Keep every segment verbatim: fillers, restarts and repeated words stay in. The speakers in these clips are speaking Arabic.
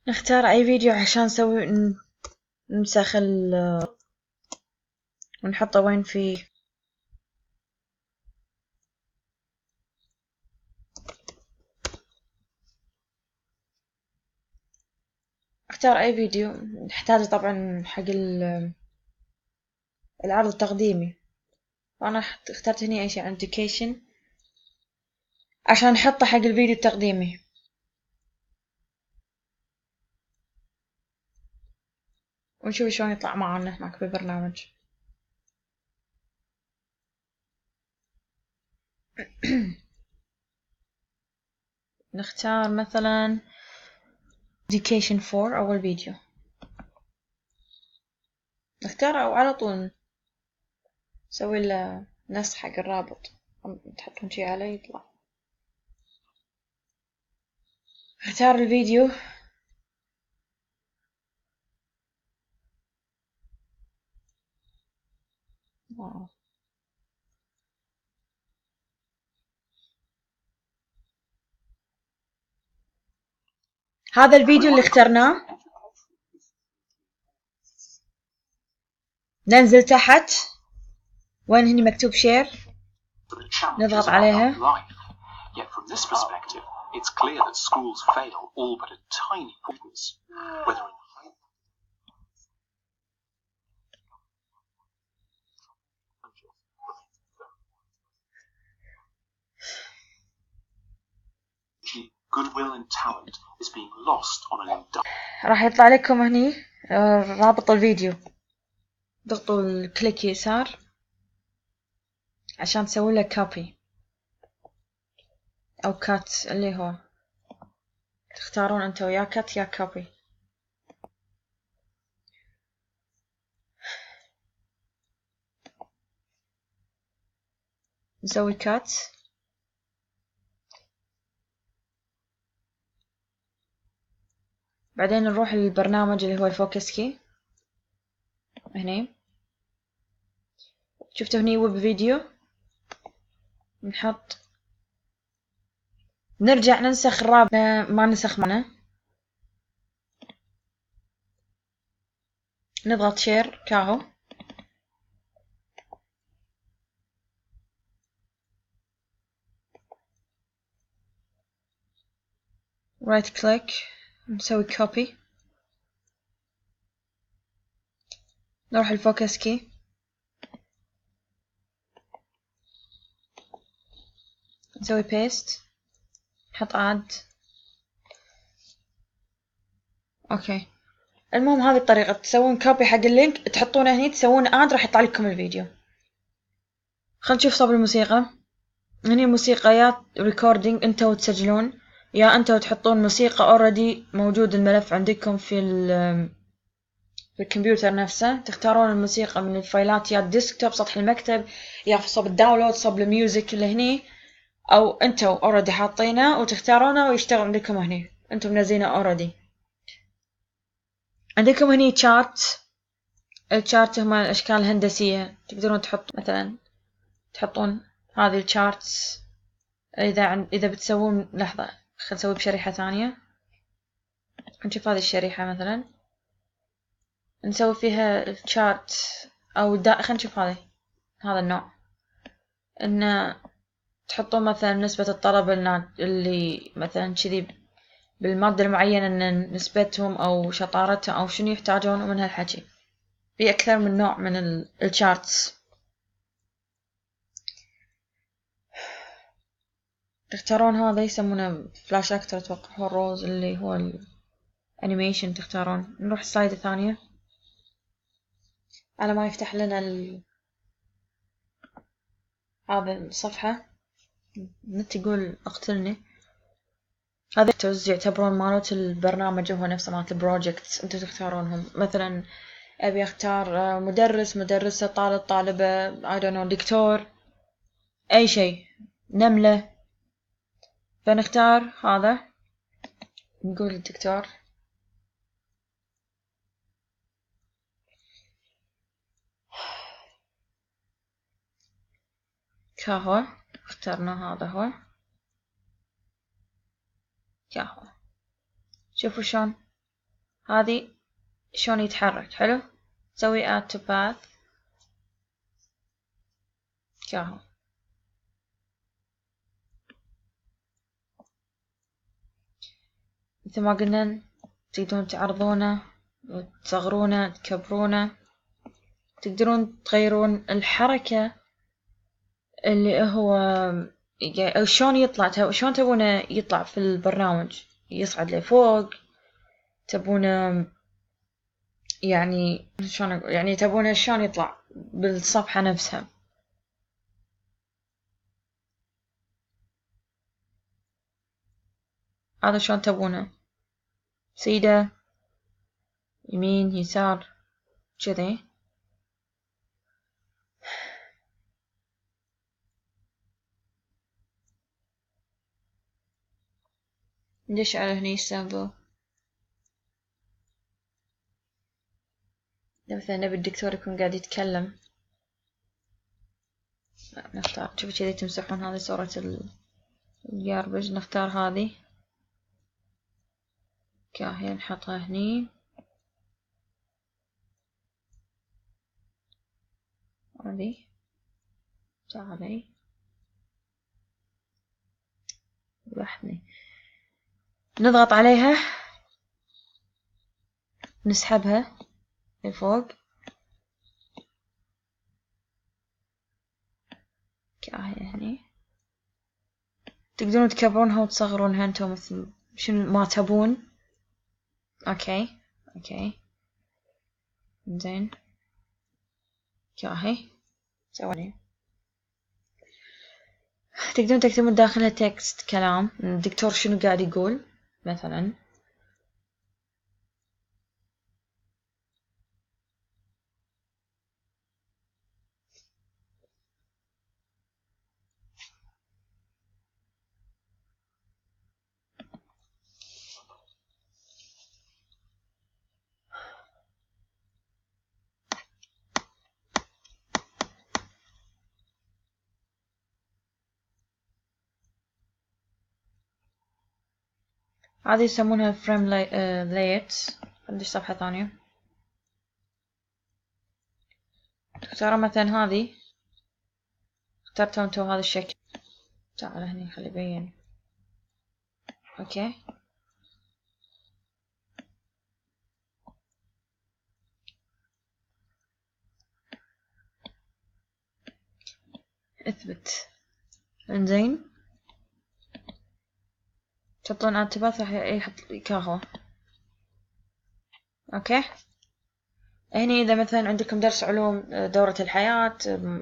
نختار أي فيديو عشان نسوي ننسخ ال ونحطه وين فيه. اختار أي فيديو نحتاجه طبعا حق العرض التقديمي، وأنا اخترت هني أي شيء education عشان نحطه حق الفيديو التقديمي. ونشوف شلون يطلع معنا هناك بالبرنامج. نختار مثلا education فور أول فيديو، نختاره أو على طول نسوي له نسخ حق الرابط، تحطون شي عليه يطلع. اختار الفيديو، واو. هذا الفيديو اللي اخترناه، ننزل تحت وين هني مكتوب شير، نضغط عليها. Yet from this perspective, it's clear that schools fail all but a tiny portions, whether in goodwill and talent is being lost on an industry. راح يطلع لكم هني رابط الفيديو، ضغطوا الكليك يسار عشان تسوي له كوبي او كات، اللي هو تختارون انتوا يا كات يا كوبي. نسوي كات، بعدين نروح للبرنامج اللي هو الفوكسكي. هني شفتوا هني ويب فيديو، نحط نرجع ننسخ الرابط، ما نسخ معنا، نضغط شير كاهو، رايت كليك، نسوي كوبي، نروح الفوكسكي، نسوي بيست، نحط اد. اوكي، المهم هذه الطريقة تسوون كوبي حق اللينك، تحطونه هني، تسوون اد، راح يطلع لكم الفيديو. خلينا نشوف صوب الموسيقى. هني موسيقى يا ريكوردينج انتوا تسجلون، يا انتوا تحطون موسيقى اوريدي موجود الملف عندكم في في الكمبيوتر نفسه، تختارون الموسيقى من الفايلات يا الديسكتوب سطح المكتب، يا في صوب الداونلود صوب الميوزك اللي هني، او انتوا اوريدي حاطينه وتختارونه ويشتغل عندكم هني، انتوا منزينه اوريدي. عندكم هني تشارت، التشارت هم الاشكال الهندسيه، تقدرون تحط مثلا تحطون هذه التشارتس. اذا عن... اذا بتسوون لحظه، خلينا نسوي بشريحه ثانيه، نشوف هذه الشريحه مثلا نسوي فيها التشارت او دا... خلينا نشوف هذه هذا النوع، ان تحطون مثلا نسبة الطلبة اللي مثلا كذي بالمادة المعينة ان نسبتهم او شطارتهم او شنو يحتاجون من هالحكي. في اكثر من نوع من التشارتس، تختارون هذا يسمونه فلاش اكتر اتوقع، هو الروز اللي هو الانيميشن. تختارون نروح السلايد الثانية على ما يفتح لنا ال... هذا الصفحة. نت يقول اقتلني. هذا يعتبرون مالت البرنامج هو نفسه مالت البروجكتس، انتوا تختارونهم. مثلا ابي اختار مدرس، مدرسة، طالب، طالبة، I don't know، دكتور، اي شيء، نملة، فنختار هذا، نقول الدكتور. كهو، اخترنا هذا هو كهو. شوفوا شلون هذه شلون يتحرك. حلو، تسوي add to path كاهو. مثل ما قلنا تقدرون تعرضونه وتصغرونه تكبرونه، تقدرون تغيرون الحركة اللي هو أو شلون يطلع، شلون تبونه يطلع في البرنامج، يصعد لفوق، تبونه يعني شلون أقول، يعني تبونه شلون يطلع بالصفحة نفسها. هذا شلون تبونه، سيدة يمين يسار كذي. ندش على هني السامبل، مثلا نبي الدكتور يكون قاعد يتكلم، نختار شوفي كذي تمسحون هذه صورة الجاربج، نختار هذه كاهي نحطها هني. هذه تعالي لحظة، نضغط عليها نسحبها لفوق كاهي هني. تقدرون تكبرونها وتصغرونها انتم مثل شنو ما تبون. اوكي اوكي زين كاهي سوي. تقدرون تكتبون داخلها تكست كلام الدكتور شنو قاعد يقول مثلا. هذه يسمونها فريم لايتس. عندي صفحة ثانية تختاروا مثلا هذه، اخترتوا انتو هذا الشكل. تعال هني خلي يبين. اوكي اثبت انزين. تحطون اعتباث راح يحط كاهو. اوكي هني اذا مثلا عندكم درس علوم دورة الحياة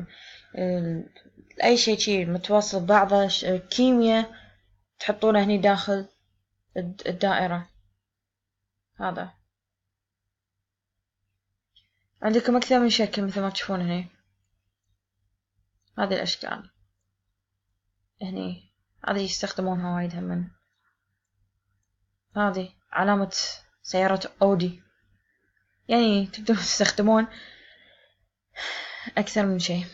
اي شيء شيء متواصل ببعضه كيمياء تحطونه هني داخل الدائرة. هذا عندكم اكثر من شكل مثل ما تشوفون هني. هذه الاشكال هني هذه يستخدمونها وايد هم. هذه علامة سيارة أودي، يعني تقدرون تستخدمون أكثر من شيء.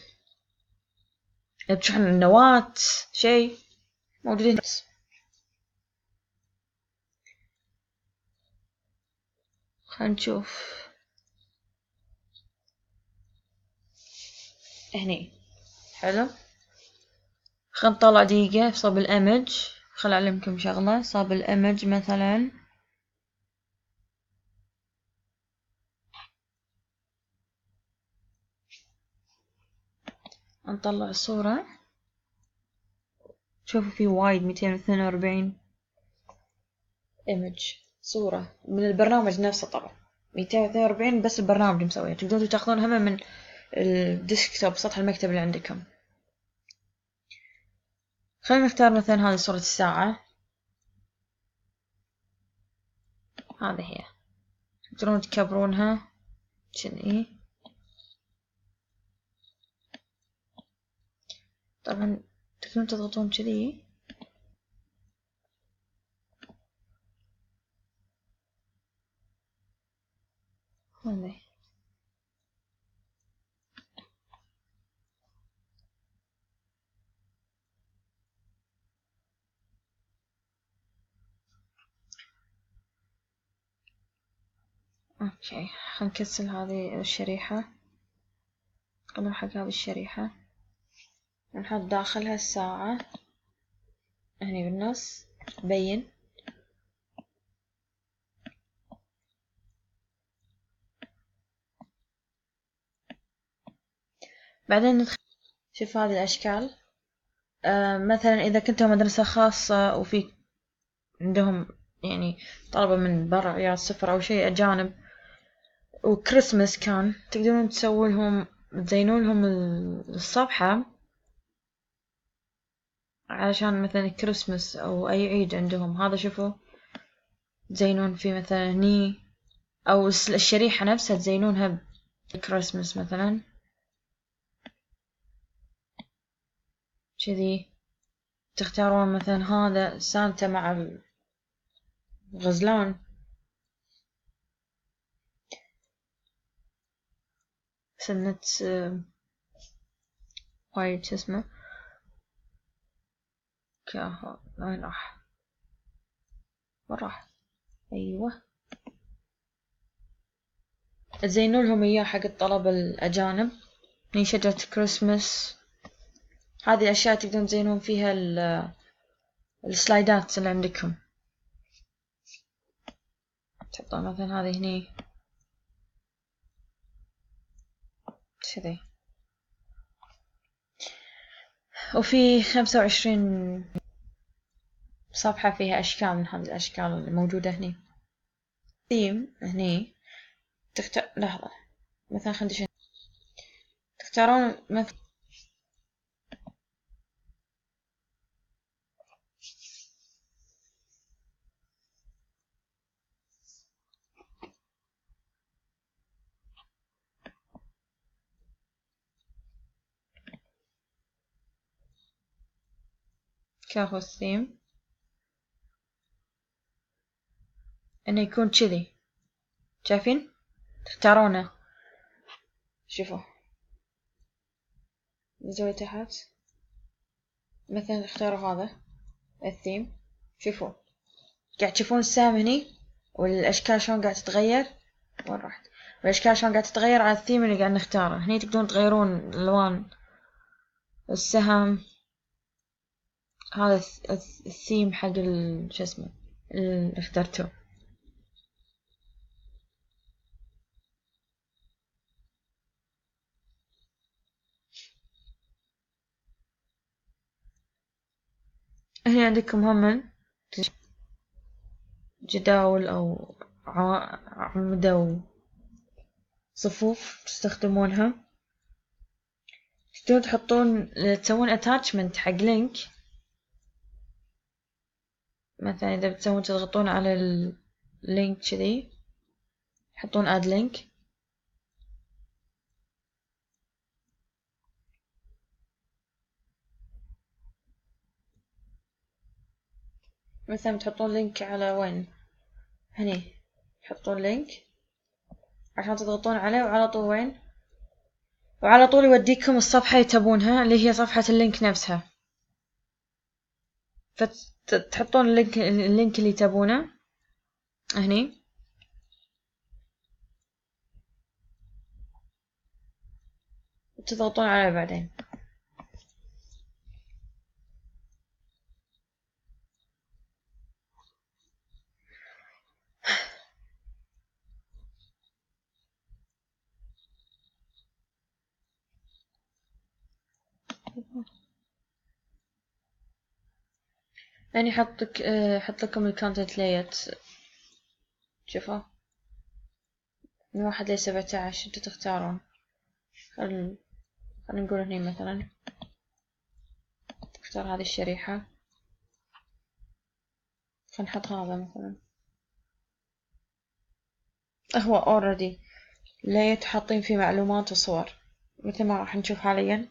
بشحن النواة شيء موجودين. خلينا نشوف هني. حلو خلينا نطلع دقيقة صوب الإيمج. خل أعلمكم شغلة صوب الإيمج مثلا. نطلع الصورة شوفوا في وايد مئتين واثنين وأربعين إيمج صورة من البرنامج نفسه. طبعا مئتين واثنين وأربعين بس البرنامج مسويه. تقدرون تاخذون هم من الديسكتوب سطح المكتب اللي عندكم. خلينا نختار مثلا هذه صورة الساعة. هذه هي تقدرون تكبرونها كذي. طبعا تقدرون تضغطون كذي هذه. اوكي، هنكسل هذه الشريحة، نروح حق هذه الشريحة، نحط داخلها الساعة هني بالنص، بين. بعدين ندخل، شوف هذه الأشكال. آه مثلا إذا كنتوا مدرسة خاصة وفي عندهم يعني طلبة من برا عيال صفر أو شيء أجانب وكريسمس كان، تقدرون تسووا لهم، تزينون لهم الصفحة علشان مثلا كريسمس أو أي عيد عندهم. هذا شوفوا تزينون فيه مثلا هني، أو الشريحة نفسها تزينونها بكريسمس مثلا كذي. تختارون مثلا هذا سانتا مع الغزلان، سنة وايد شو اسمه كاها، وين راح؟ وين راح؟ أيوة، تزينوا لهم إياه حق الطلبة الأجانب. هني شجرة كريسمس، هذه الأشياء تقدرون تزينون فيها السلايدات اللي عندكم. تحطون مثلا هذه هني كذي. وفي خمسة وعشرين صفحة فيها أشكال من هذه الأشكال الموجودة هني. ثيم هني تختار، لحظة مثلا خلينا تختارون مثلا كاهو الثيم إنه يكون كذي، شايفين؟ تختارونه، شوفوا نزوي تحت مثلا، اختاروا هذا الثيم. شوفوا قاعد تشوفون السهم هني والأشكال شلون قاعد تتغير، وين رحت؟ والأشكال شلون قاعد تتغير على الثيم اللي قاعد نختاره. هني تقدرون تغيرون الألوان السهم. هذا الثيم حق شو اسمه اللي اخترته. هنا عندكم هم جداول أو أعمدة وصفوف تستخدمونها. تقدرون تحطون، تسوون attachment حق لينك. مثلا إذا بتسوون تضغطون على اللينك كذي، تحطون add link. مثلا تحطون لينك على وين؟ هني تحطون لينك عشان تضغطون عليه، وعلى طول وين؟ وعلى طول يوديكم الصفحة اللي تبونها، اللي هي صفحة اللينك نفسها. فتحطون اللينك اللينك اللي تبونه هني، وتضغطون عليه بعدين. يعني حطك حط لكم الكونتنت لايت، شوفوا من واحد لسبعة عشر انتوا تختارون. خل خلينا نقول هني مثلا اختار هذه الشريحة، خلينا نحط هذا مثلا. هو already لايت حاطين فيه معلومات وصور مثل ما راح نشوف حاليا.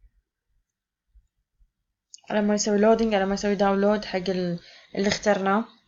على ما يسوي لودينج، على ما يسوي داونلود حق اللي اخترناه.